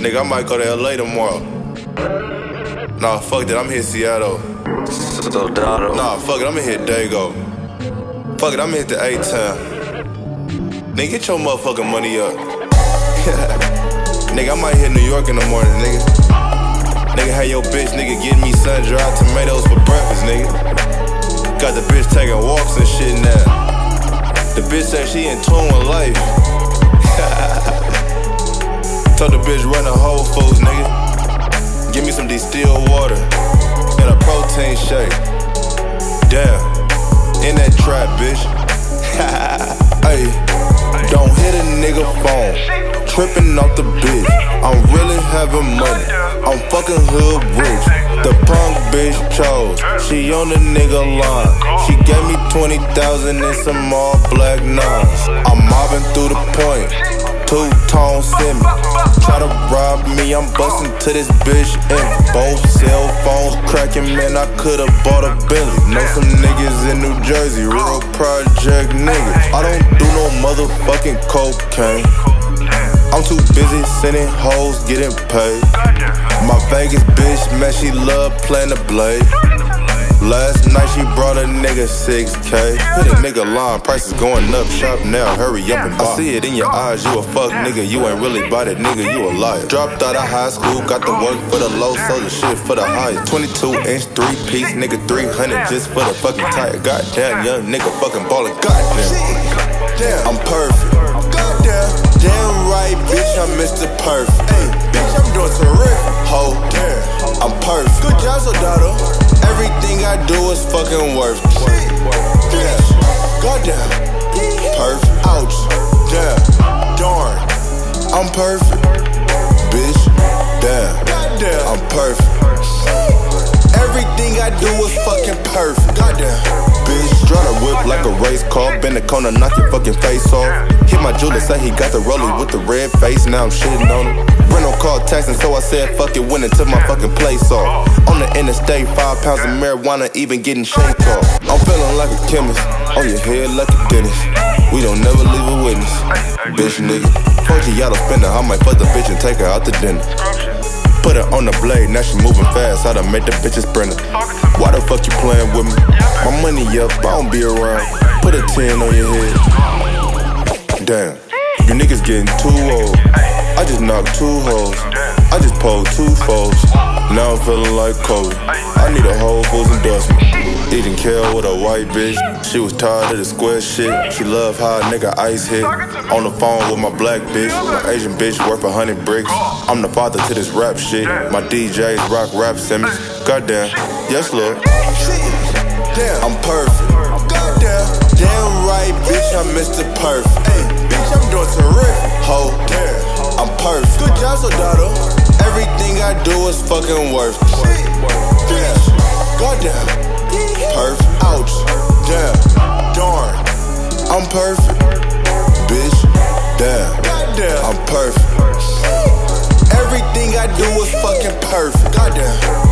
Nigga, I might go to LA tomorrow. Nah, fuck that, I'm here Seattle. Nah, fuck it, I'ma hit Dago. Fuck it, I'ma hit the A-Town. Nigga, get your motherfucking money up. Nigga, I might hit New York in the morning, nigga. Nigga, have your bitch, nigga, getting me sun-dried tomatoes for breakfast, nigga. Got the bitch taking walks and shit now. The bitch said she in tune with life. Told the bitch run to Whole Foods, nigga. Give me some distilled water and a protein shake. Damn, in that trap, bitch. Ay, don't hit a nigga phone. Trippin' off the bitch. I'm really having money. I'm fucking hood rich. The punk bitch chose. She on the nigga line. She gave me 20,000 and some all black nines. I'm mobbing through the point. Two-tone semi. Try to rob me, I'm bustin' to this bitch in both cell phones cracking, man, I could've bought a Bentley. Know some niggas in New Jersey, real project niggas. I don't do no motherfucking cocaine. I'm too busy sending hoes, getting paid. My Vegas bitch, man, she love playing the blade. Last night she brought a nigga 6K. Hit a nigga line, prices going up, shop now, hurry up and buy. I see it in your eyes, you a fuck nigga, you ain't really bought it, nigga, you a liar. Dropped out of high school, got the work for the low, sold the shit for the high. 22-inch, 3-piece, nigga, 300 just for the fucking tire. Goddamn, young nigga fucking ballin', goddamn. I'm perfect. Goddamn, damn right, bitch, I'm Mr. Perfect. Hey, bitch, I'm doing terrific. Ho, damn, I'm perfect. Good job, Soldado. Everything I do is fucking worth it. Yeah, goddamn, perfect. Ouch, damn, darn, I'm perfect. Bitch, damn, goddamn, I'm perfect. Everything I do is fucking perfect. Goddamn, bitch, try to whip like a race car. Bend the corner, knock your fucking face off. Hit my jeweler, say he got the rollie with the red face. Now I'm shitting on him. Rental car taxing, so I said fuck it, went and took my fucking place off. On the interstate, 5 pounds of marijuana, even getting shake off. I'm feeling like a chemist, on your head like a dentist. We don't never leave a witness, bitch nigga. Fuck you, y'all don't spend it, I might fuck the bitch and take her out to dinner. Put her on the blade, now she moving fast, I done made the bitches sprinter. Why the fuck you playing with me? My money up, I don't be around. Put a 10 on your head. Damn, you niggas getting too old. I just knocked 2 hoes, I just pulled 2 foes. Now I'm feeling like Kobe, I need a Whole Foods endorsement. Eating kale with a white bitch, she was tired of the square shit. She love how a nigga ice hit. On the phone with my black bitch, my Asian bitch worth 100 bricks. I'm the father to this rap shit, my DJs rock rap Simmons. Goddamn, yes lord. Damn, I'm perfect. Goddamn, damn right, bitch, I'm Mr. Perfect. Hey, bitch, I'm doing terrific. Ho, damn, I'm perfect. Good job, Soldado. Everything I do is fucking worth it. Damn, goddamn, perfect. Ouch, damn, darn, I'm perfect. Bitch, damn, goddamn, I'm perfect. Everything I do is fucking perfect. Goddamn.